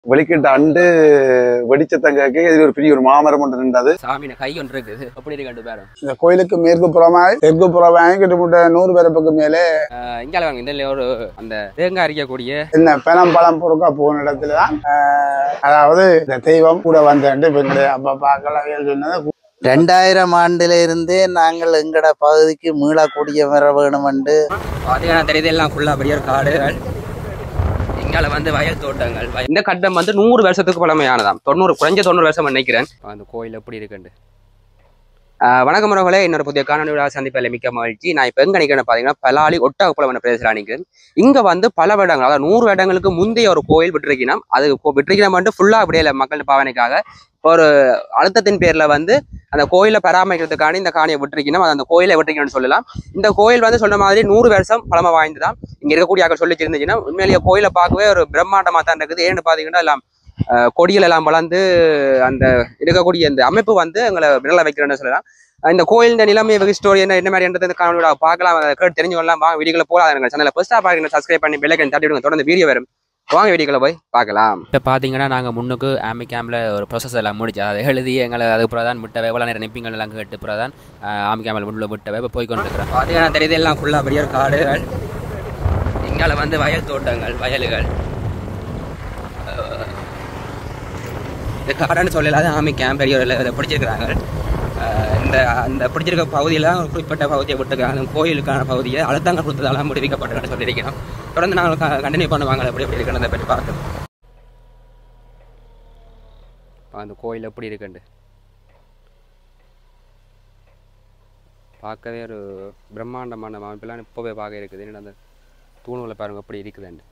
வெளிக்கிட்ட and வெடிச்சத்தங்க இது ஒரு பெரிய ஒரு மாமரம் ஒன்று நின்றது. சாமின கை ஒன்று இருக்குது. அப்படி இருக்கு பேரும். இந்த கோயிலுக்கு மேற்கு புறமாய் தெற்கு புறமாய் கிட்டத்தட்ட 100 பேருக்கு மேலே இங்கே வாங்க. இந்த ஒரு அந்த தேங்காய் அரிக்கக்கூடிய என்ன பழம் பொறுக்கா போன இடத்துலதான் அதாவது இந்த தெய்வம் கூட வந்தேன் அப்ப பார்க்கலாம் சொன்னது. 2000 ஆண்டுல இருந்தே நாங்கள் எங்கட பகுதிக்கு மீளக்கூடிய வர வேணும் என்று பார்த்தீங்கன்னா தெரியுது. எல்லாம் ஃபுல்லா பெரிய காடுகள். இங்கால வந்து வயல் தோட்டங்கள். இந்த கட்டம் வந்து 100 வருஷத்துக்கு பழமையானதாம். 90 குறைஞ்ச 90 வருஷம் நினைக்கிறேன். அந்த கோயில் எப்படி இருக்குண்டு. வணக்கம் உறவுகளே, இன்னொரு புதிய காணொலியோட சந்திப்பில் மிக்க மகிழ்ச்சி. நான் இப்போ எங்கே நிற்கிறேன்னு பார்த்தீங்கன்னா பலாலி ஒட்டகப்புலவன பிரதேசத்தில் நிற்கிறேன். இங்கே வந்து பல வருடங்கள், அதாவது 100 வருடங்களுக்கு முந்தைய ஒரு கோயில் விட்டுருக்கணும். அது விட்டுருக்கணும் வந்து ஃபுல்லாக அப்படியே இல்லை, மக்கள் பாவனைக்காக ஒரு அழுத்தத்தின் பேரில் வந்து அந்த கோயிலை பராமரிக்கிறதுக்கான இந்த காணியை விட்டுருக்கணும். அது அந்த கோயிலை விட்டுருக்கணும்னு சொல்லலாம். இந்த கோயில் வந்து சொன்ன மாதிரி 100 வருஷம் பழமை வாய்ந்துதான் இங்கே இருக்கக்கூடிய ஆக்கள் சொல்லி இருந்துச்சுன்னா உண்மையிலேயே கோயிலை பார்க்கவே ஒரு பிரம்மாண்டமாக தான் இருக்குது. ஏன்னு பார்த்தீங்கன்னா எல்லாம் கொடிகள் எல்லாம் வளர்ந்து அந்த இருக்கக்கூடிய இந்த அமைப்பு வந்து எங்களை விரல வைக்கிறேன்னு சொல்லலாம். இந்த கோயில் நிலைமை வெகு ஸ்டோரி என்ன மாதிரி காணொலியோட பார்க்கலாம், கேட்டு தெரிஞ்சுக்கலாம். வாங்க வீடியோல போகாத சேனலை ஃபர்ஸ்டா பாருங்க, சப்ஸ்கிரைப் பண்ணி பெல் ஐக்கன் தட்டி விடுங்க. தொடர்ந்து வீடியோ வரும், வாங்க வீடியோக்குள்ள போய் பார்க்கலாம். இப்போ பார்த்தீங்கன்னா நாங்கள் முன்னுக்கு ஆமி கேம்பில் ஒரு ப்ரொசஸ் எல்லாம் முடிச்சு அதை எழுதி எங்களை அதுக்கு தான் விட்டவை எவ்வளோ நேரம் நிப்பிங்கள் எல்லாம் கேட்டு தான் ஆமி கேம்பில் முன்னுள்ள விட்டவை இப்போ போய் கொண்டு இருக்கிறோம். பார்த்தீங்கன்னா தெரியுது எல்லாம் ஃபுல்லாக பெரிய காடுகள். இங்கால வந்து வயல் தோட்டங்கள், வயல்கள். இந்த காடுன்னு சொல்லலாத ஆமி கேம்ப் பெரிய இதை பிடிச்சிருக்கிறாங்க. இந்த பிடிச்சிருக்க பகுதியெல்லாம் குறிப்பிட்ட பகுதியை விட்டுருக்காங்க. கோயிலுக்கான பகுதியை அழுத்தங்கள் கொடுத்ததெல்லாம் முடிவிக்கப்பட்டதுன்னு சொல்லியிருக்கிறோம். தொடர்ந்து நாங்கள் கண்டினியூ பண்ணுவாங்க எப்படி எப்படி இருக்குன்னு பற்றி பார்க்கணும். அந்த கோயில் எப்படி இருக்குண்டு பார்க்கவே ஒரு பிரம்மாண்டமான அமைப்பெல்லாம் இப்போவே பார்க்க இருக்குது. என்னென்ன அந்த தூணுகளை பாருங்க எப்படி இருக்குதுண்டு.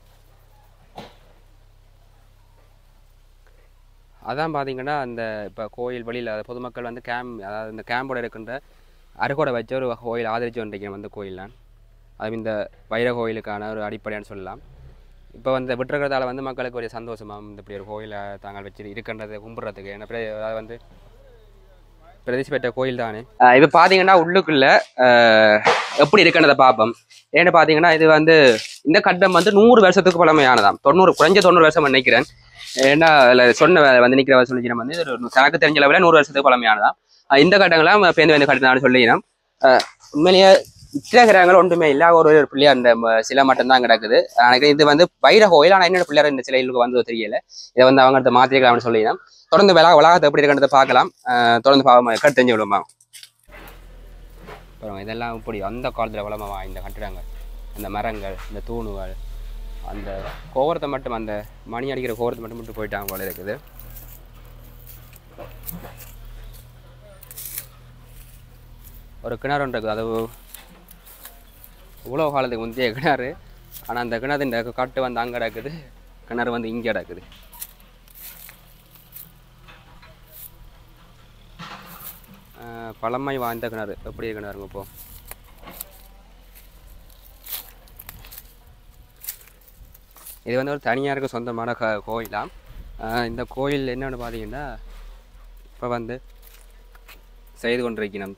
அதான் பார்த்தீங்கன்னா அந்த இப்போ கோயில் வழியில் பொதுமக்கள் வந்து அதாவது இந்த கேம்போட இருக்கின்ற அருகோடை வச்ச ஒரு கோயில் ஆதரித்து வந்துருக்கேன் வந்து கோயில்லாம். அது இந்த வைர கோயிலுக்கான ஒரு அடிப்படையானு சொல்லலாம். இப்போ வந்து விட்டுருக்கிறதால வந்து மக்களுக்கு ஒரு சந்தோஷமாக இந்த இப்படி ஒரு கோயிலை தாங்கள் வச்சு இருக்கின்றதை கும்பிட்றதுக்கு. ஏன்னா அதாவது வந்து பிரதேச பெற்ற கோயில் தானே. இப்போ பார்த்தீங்கன்னா உள்ளுக்குள்ள எப்படி இருக்குன்றதை பார்ப்போம். ஏன்னு பார்த்தீங்கன்னா இது வந்து இந்த கட்டம் வந்து 100 வருஷத்துக்கு பழமையானதாம். 90 குறைஞ்ச 90 வருஷம் நினைக்கிறேன். ஏன்னா அதில் சொன்ன வந்து நிற்கிற சொல்லிக்கிறோம் வந்து எனக்கு தெரிஞ்ச அளவில் 100 வருஷத்துக்கு பழமையானதான். இந்த கட்டங்கள்லாம் பேருந்து வந்து கட்டணம் சொல்லிக்கிறோம். உண்மையிலேயே விக்கிரகங்கள் ஒன்றுமே இல்லை, ஒரு பிள்ளையார் அந்த சிலை மட்டும்தான் கிடக்குது. எனக்கு இது வந்து வைர கோயில். ஆனால் என்னோட பிள்ளையார் இந்த சிலைகளுக்கு வந்து தெரியல. இதை வந்து அவங்க மாற்றிருக்கலாம்னு சொல்லிக்கிறோம். தொடர்ந்து வளாகத்தை எப்படி இருக்கின்றதை பார்க்கலாம். தொடர்ந்து கேட்டு தெரிஞ்சு விடுமா. அப்புறம் இதெல்லாம் இப்படி அந்த காலத்தில் வளமாக இந்த கட்டிடங்கள், அந்த மரங்கள், இந்த தூணுகள், அந்த கோவரத்தை மட்டும் அந்த மணி அடிக்கிற கோவரத்தை மட்டும் மட்டும் போயிட்டாங்க போல இருக்குது. ஒரு கிணறு ஒன்று இருக்குது. அது இவ்வளோ காலத்துக்கு முந்தைய கிணறு. ஆனால் அந்த கிணறு இந்த காட்டு வந்து அங்கே கிடக்குது, கிணறு வந்து இங்கே கிடக்குது. பழமை வாய்ந்த கிணறு எப்படி கிணறுங்க இப்போ. இது வந்து ஒரு தனியாருக்கு சொந்தமான கோயிலாம். இந்த கோயில் என்னென்னு பார்த்தீங்கன்னா இப்போ வந்து செய்து கொண்டிருக்கணும்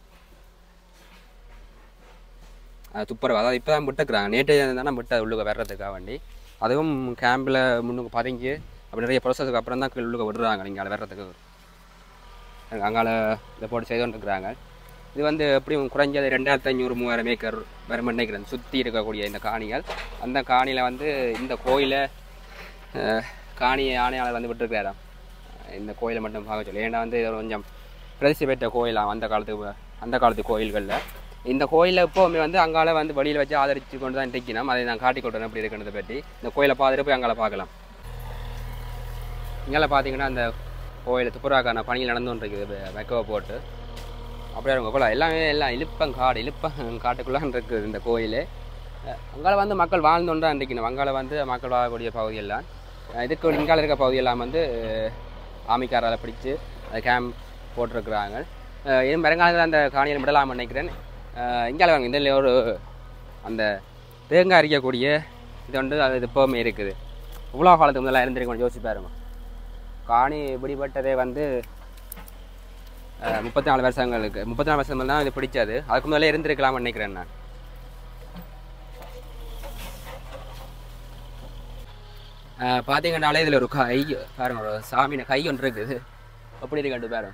துப்புரவு. அதாவது இப்போ தான் விட்டுக்கிறாங்க. நேற்று தானே விட்டு உள்ளுக்க வர்றதுக்காக வேண்டி. அதுவும் கேம்பில் முன்னுக்கு பதுங்கி அப்படி நிறைய ப்ரொசஸுக்கு அப்புறம் தான் உள்ளுக்க விடுறாங்க. நீங்கள் அதை வர்றதுக்கு அங்கால இதை போட்டு செய்து கொண்டிருக்கிறாங்க. இது வந்து எப்படியும் குறைஞ்சது 2500-3000 ஏக்கர் வரும் நினைக்கிறேன் சுற்றி இருக்கக்கூடிய இந்த காணிகள். அந்த காணியில் வந்து இந்த கோயிலை காணியை ஆணையாளர் வந்து விட்டுருக்கிறாரா இந்த கோயிலை மட்டும் பார்க்க சொல்லி. ஏன்னா வந்து இது கொஞ்சம் பிரதிஷ்டை பெற்ற கோயிலாம் அந்த காலத்து கோயில்களில். இந்த கோயிலை எப்போவுமே வந்து அங்கால வந்து வழியில் வச்சு ஆதரித்து கொண்டு தான் இன்றைக்கணும். அதை நான் காட்டி கொடுறேன் எப்படி இருக்கிறத பற்றி. இந்த கோயிலை பார்த்துட்டு போய் அங்கால பார்க்கலாம். இங்கே பார்த்தீங்கன்னா அந்த கோயில் துப்புராக்கான பணியில் நடந்து கொண்டிருக்குது. வைக்கவை போட்டு அப்படியே அவங்க போகலாம். எல்லாம் இழுப்பங்காட்டுக்குள்ளான் இருக்குது இந்த கோயில். அங்கால வந்து மக்கள் வாழ்ந்தோன்றா இன்றைக்கணும். அங்கால வந்து மக்கள் வாழக்கூடிய பகுதியெல்லாம் இதுக்கு இங்கால இருக்க பகுதியெல்லாம் வந்து ஆமிக்காரால் பிடிச்சி கேம்ப் போட்டிருக்கிறாங்க. இன்னும் வருங்காலத்தில் அந்த காணியில் விடலாம் நினைக்கிறேன். இங்கால வாங்க. இதில் ஒரு அந்த தேங்காய் அரிக்கக்கூடிய இது வந்து அது இப்போவுமே இருக்குது. இவ்வளோ காலத்துக்கு முதல்ல இருந்திருக்கணும் யோசிச்சு பாருங்க. காணி பிடிபட்டதே வந்து 34 வருஷம் தான் இது பிடிச்சது. அதுக்கு முதல்ல இருந்திருக்கலாம்னு நினைக்கிறேன் நான். பார்த்தீங்கன்னாலே இதில் ஒரு கை பாருங்க, ஒரு சாமின கை ஒன்று இருக்குது. அப்படி இருக்கு பாருங்க.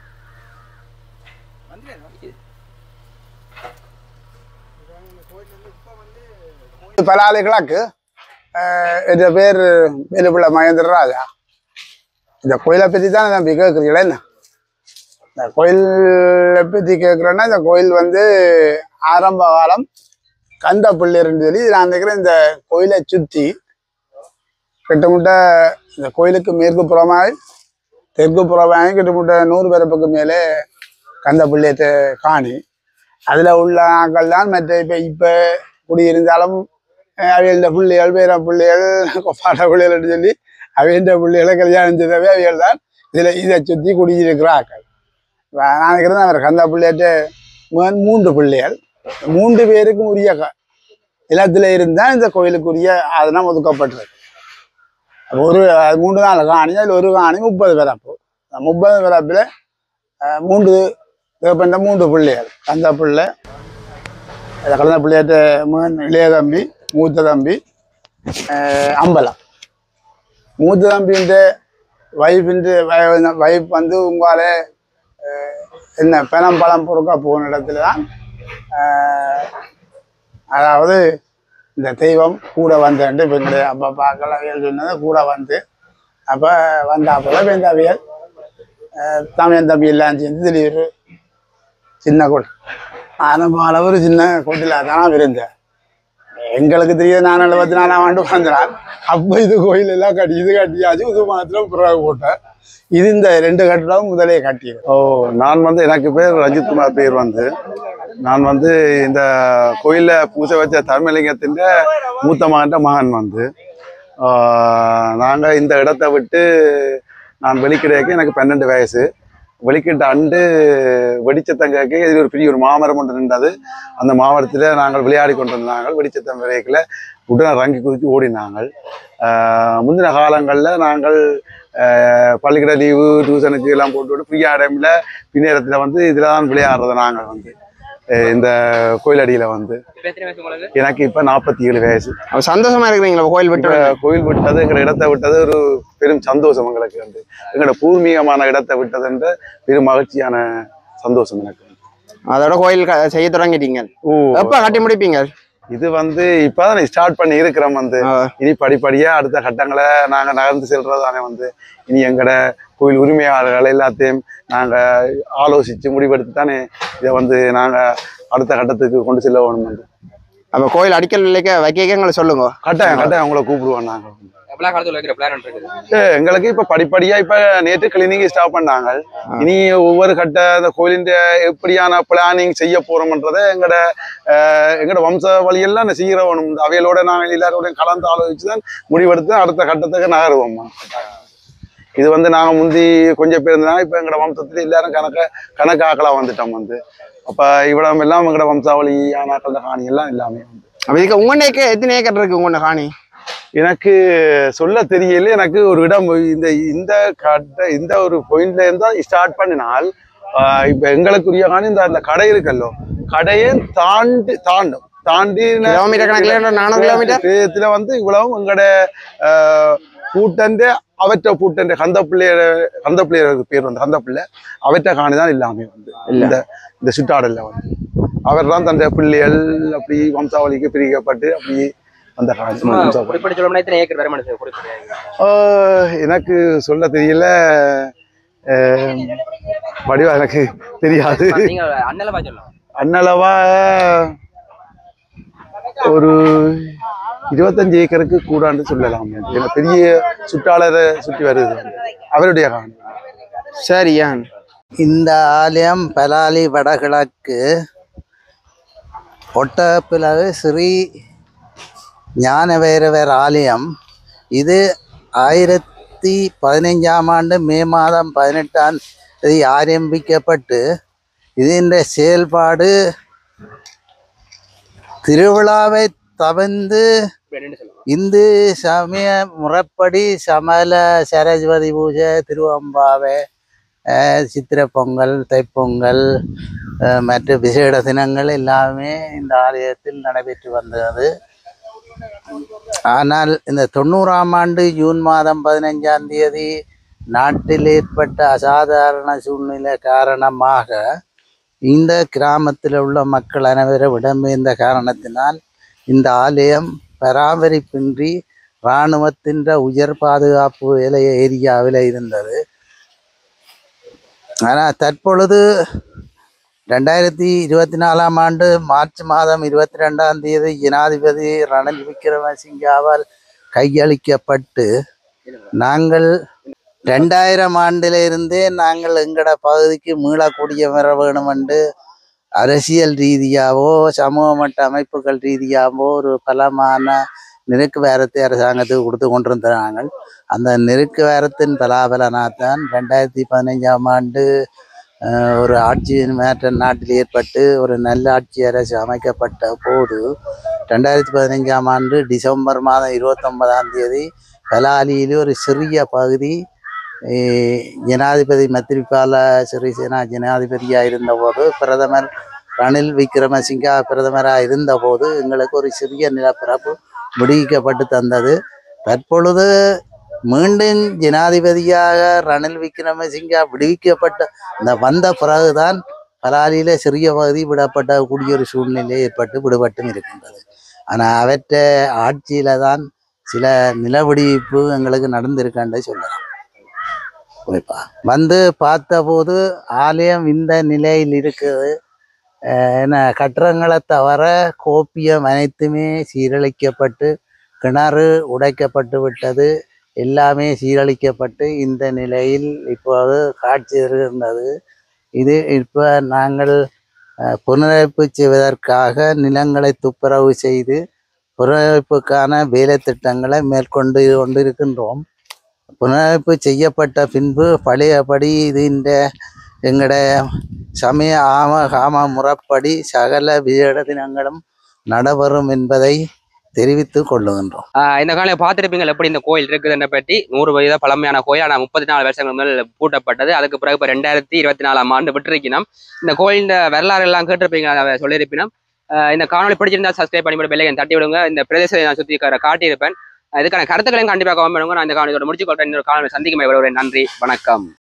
பலாலி கிழக்கு இந்த பேர் வேலுப்பிள்ளை மகேந்திர ராஜா. இந்த கோயிலை பற்றி தான் நம்பி கேட்குறீங்களா என்ன? இந்த கோயிலை பற்றி கேட்குறேன்னா, இந்த கோயில் வந்து ஆரம்ப காலம் கந்த பிள்ளைன்னு சொல்லி நான் நினைக்கிறேன். இந்த கோயிலை சுற்றி கிட்டமுட்ட இந்த கோயிலுக்கு மேற்கு புறமாக தெற்கு புறமாக கிட்டமுட்ட 100 பேரப்புக்கு மேலே கந்த பிள்ளையத்தை காணி. அதில் உள்ள ஆக்கள் தான் மற்ற இப்போ குடியிருந்தாலும் அவையல்ட பிள்ளைகள், பேர பிள்ளைகள், கொப்பாட்ட பிள்ளைகள்னு சொல்லி அவையண்ட பிள்ளைகளை கல்யாணம் செய்தவே அவைகள் தான் இதை சுற்றி குடியிருக்கிற ஆக்கள். நான் நினைக்கிறேன் அவர் கந்த பிள்ளையிட்ட 3 பிள்ளைகள், 3 பேருக்கும் உரிய நிலத்தில் இருந்தால் இந்த கோயிலுக்குரிய அதெல்லாம் ஒதுக்கப்பட்டிருக்கு. ஒரு 3 நாள் காணி, அதில் ஒரு காணி 30 பிறப்பு. 30 பிறப்பில் 3 பிள்ளைகள். கந்த பிள்ளை, கலந்த பிள்ளையாட்ட மகன் இளைய தம்பி, மூத்த தம்பி அம்பலம். மூத்த தம்பின்ற வைஃப் வந்து உங்களால் என்ன பணம் பழம் பொறுக்க போன இடத்துல தான் அதாவது இந்த தெய்வம் கூட வந்தேன்ட்டு இப்போ எங்களுடைய அப்பா பாக்கள் சொன்னதை கூட வந்து அப்போ வந்தாப்போல வேந்தாவியல் தமிழன் தம்பி எல்லாம் சேர்ந்து திடீர் சின்ன கோட்டை ஆரம்ப அளவு சின்ன கோட்டில் தான் இருந்தேன். எங்களுக்கு தெரியாது. நான் 74ஆம் ஆண்டு பிறந்தேன். அப்போ இது கோயில் எல்லாம் இது கட்டியாச்சு. இது மாத்திரம் புறவு போட்டேன். இது இந்த 2 கட்டிடம் முதலே கட்டியது. நான் வந்து எனக்கு பேர் ரஞ்சித் குமார். பேர் வந்து நான் வந்து இந்த கோயிலில் பூசை வச்ச தர்மலிங்கத்தின் மூத்த மகன் வந்து நாங்கள் இந்த இடத்தை விட்டு நான் வெளிக்கிடையக்கு எனக்கு 12 வயசு. வெளிக்கிட்ட அண்டு வெடிச்சத்தங்கக்கு இது ஒரு பெரிய ஒரு மாமரம் ஒன்று நின்றது. அந்த மாமரத்தில் நாங்கள் விளையாடி கொண்டிருந்தாங்க. வெடிச்சத்தம் விரைக்கில் உடனே ரங்கி குதித்து ஓடினாங்கள். முந்தின காலங்களில் நாங்கள் பள்ளிக்கூட லீவு டியூஷனுக்கு எல்லாம் போட்டு ஃப்ரீயாக டைமில் பின்னேரத்தில் வந்து இதில் தான் விளையாடுறது. நாங்கள் வந்து இந்த கோயிலடியில் வந்து எனக்கு இப்போ 47 வயசு. சந்தோஷமா இருக்கிறீங்களா கோயில் விட்டது? எங்களை இடத்தை விட்டது ஒரு பெரும் சந்தோஷம். எங்களுக்கு வந்து எங்களோட பூர்வீகமான இடத்தை விட்டதுன்ற பெரும் மகிழ்ச்சியான சந்தோஷம் எனக்கு. அதோட கோயில் செய்ய தொடங்கிட்டீங்க. எப்ப கட்டி முடிப்பீங்க? இது வந்து இப்பதான் ஸ்டார்ட் பண்ணி இருக்கிறோம். வந்து இனி படிப்படியா அடுத்த கட்டங்களை நாங்க நகர்ந்து செல்றதானே. வந்து இனி எங்கட கோயில் உரிமையாளர்கள் எல்லாத்தையும் நாங்க ஆலோசிச்சு முடிவெடுத்து தானே இதை வந்து நாங்க அடுத்த கட்டத்துக்கு கொண்டு செல்ல வேணும். வந்து அப்ப கோயில் அடிக்கல் வைக்க சொல்லுங்க. கட்டாயம் உங்களை கூப்பிடுவோம். நாங்க எங்களுக்கு இப்ப படிப்படியா இப்ப நேற்று கிளீனிங் ஸ்டாப் பண்ணாங்க. இனி ஒவ்வொரு கட்ட அந்த கோயிலின் எப்படியான பிளானிங் செய்ய போறோம்ன்றத எங்கட வம்ச வழியெல்லாம் செய்கிற வேணும். அவைகளோட நாங்கள் எல்லாரோடையும் கலந்து ஆலோசிச்சுதான் முடிவெடுத்து அடுத்த கட்டத்துக்கு நகருவோம். இது வந்து நாங்க முந்தி கொஞ்சம் பேர் இருந்தாங்க. இப்ப எங்கட வம்சத்துல எல்லாரும் கணக்காக்கலாம் வந்துட்டோம். வந்து அப்ப இவ்வளவு எல்லாம் எங்கட வம்சாவளி ஆனாக்கள் காணி எல்லாம் எல்லாமே வந்து உங்க எத்தனை ஏக்கர் இருக்கு உங்க காணி? எனக்கு சொல்ல தெரியல. எனக்கு ஒரு இடம் இந்த ஒரு பாயிண்ட்ல இருந்தா ஸ்டார்ட் பண்ணினால் இப்ப எங்களுக்குரிய காணி இந்த கடை இருக்கல்லோ, கடையை தாண்டி கிலோமீட்டர் வந்து இவ்வளவு எங்கட பூட்டண்டு அவற்ற பூட்டண்டு கந்த பிள்ளையருக்கு பேர் வந்து கந்த பிள்ளை அவற்ற காணிதான் எல்லாமே வந்து இந்த சுற்றாடல்ல வந்து அவர் தான் தந்த பிள்ளைகள் அப்படி வம்சாவளிக்கு பிரிக்கப்பட்டு அப்படி அந்த எனக்கு சொல்ல தெரியல. வடிவா எனக்கு தெரியாது. அண்ணளவா ஒரு 25 ஏக்கருக்கு கூடான்னு சொல்லலாம். பெரிய சுற்றாளரை சுற்றி வருது அவருடைய காணி. சரியா? இந்த ஆலயம் பலாலி வடகிழக்கு ஒட்டப்பிளவு ஸ்ரீ ஞானவைரவர் ஆலயம். இது 1015ஆம் ஆண்டு மே மாதம் 18ஆம் தேதி ஆரம்பிக்கப்பட்டு இதன் செயல்பாடு திருவிழாவை தவிர்த்து இந்து சமய முறைப்படி சமல சரஸ்வதி பூஜை, திருவம்பாவை, சித்திரை பொங்கல், தைப்பொங்கல் மற்ற விசேட தினங்கள் எல்லாமே இந்த ஆலயத்தில் நடைபெற்று வந்தது. ஆனால் இந்த 90ஆம் ஆண்டு ஜூன் மாதம் 15ஆம் தேதி நாட்டில் ஏற்பட்ட அசாதாரண சூழ்நிலை காரணமாக இந்த கிராமத்தில் உள்ள மக்கள் அனைவரும் இடம்பெயர்ந்த காரணத்தினால் இந்த ஆலயம் பராமரிப்பின்றி இராணுவத்தின் உயர் பாதுகாப்பு ஏரியாவில் இருந்தது. ஆனால் தற்பொழுது 2024ஆம் ஆண்டு மார்ச் மாதம் 22ஆம் தேதி ஜனாதிபதி ரணில் விக்ரமசிங்காவால் கையளிக்கப்பட்டு நாங்கள் 2000 ஆண்டிலிருந்தே நாங்கள் எங்கட பகுதிக்கு மீளக்கூடிய வர வேணும் என்று அரசியல் ரீதியாகவோ சமூக மட்ட அமைப்புகள் ரீதியாகவோ ஒரு பலமான நெருக்கு வேரத்தை அரசாங்கத்துக்கு கொடுத்து கொண்டிருந்த நாங்கள் அந்த நெருக்கு வேரத்தின் பலாபலனால்தான் 2015ஆம் ஆண்டு ஒரு ஆட்சி மாற்றம் நாட்டில் ஏற்பட்டு ஒரு நல்ல ஆட்சி அரசு அமைக்கப்பட்ட போது 2015ஆம் ஆண்டு டிசம்பர் மாதம் 29ஆம் தேதி பலாலியில் ஒரு சிறிய பகுதி ஜனாதிபதி மைத்ரிபால சிறிசேனா ஜனாதிபதியாக இருந்தபோது பிரதமர் ரணில் விக்ரமசிங்கா பிரதமராக இருந்தபோது எங்களுக்கு ஒரு சிறிய நிலப்பரப்பு விடுவிக்கப்பட்டு தந்தது. தற்பொழுது மீண்டும் ஜனாதிபதியாக ரணில் விக்ரமசிங்கா விடுவிக்கப்பட்ட இந்த வந்த பிறகுதான் பலாலியில் சிறிய பகுதி விடப்பட்ட கூடிய ஒரு சூழ்நிலை ஏற்பட்டு விடுபட்டும் இருக்கின்றது. ஆனால் அவற்ற ஆட்சியில் தான் சில நில விடுவிப்பு எங்களுக்கு நடந்திருக்கான்னு சொல்லலாம். வந்து பார்த்தபோது ஆலயம் இந்த நிலையில் இருக்குது. என்ன கட்டடங்களை தவிர கோப்பியம் அனைத்துமே சீரழிக்கப்பட்டு கிணறு உடைக்கப்பட்டு விட்டது. எல்லாமே சீரழிக்கப்பட்டு இந்த நிலையில் இப்போது காட்சி இருக்கின்றது. இது இப்போ நாங்கள் புனரமைப்பு செய்வதற்காக நிலங்களை துப்புரவு செய்து புனரமைப்புக்கான வேலை திட்டங்களை மேற்கொண்டு கொண்டிருக்கின்றோம். புனரமைப்பு செய்யப்பட்ட பின்பு பழையபடி இது இந்த எங்களோட சமய காம முறைப்படி சகல விசேட தினங்களும் நடைபெறும் என்பதை தெரிவித்து கொள்ளுகின்றோம். இந்த காலையை பார்த்துருப்பீங்க எப்படி இந்த கோயில் இருக்குதுன்னு பற்றி. 100 வயது பழமையான கோயில். ஆனால் 34 வருஷங்கள் முதல் பூட்டப்பட்டது. அதுக்கு பிறகு இப்போ 2024ஆம் ஆண்டு விட்டுருக்கணும். இந்த கோயில் வரலாறு எல்லாம் கேட்டிருப்பீங்க, அதை சொல்லியிருப்பினும். இந்த காணொலி பிடிச்சிருந்தா சப்ஸ்கிரைப் பண்ணி பெல்லைக்கன் தட்டி விடுங்க. இந்த பிரதேசத்தை நான் சுற்றி காட்டியிருப்பேன். இதுக்கான கருத்துக்களையும் கண்டிப்பாக கமெண்ட் பண்ணுங்க. நான் இந்த காணொலியோட முடிச்சுக்கொள்றேன். இன்னொரு காணொலி சந்திக்கும். நன்றி, வணக்கம்.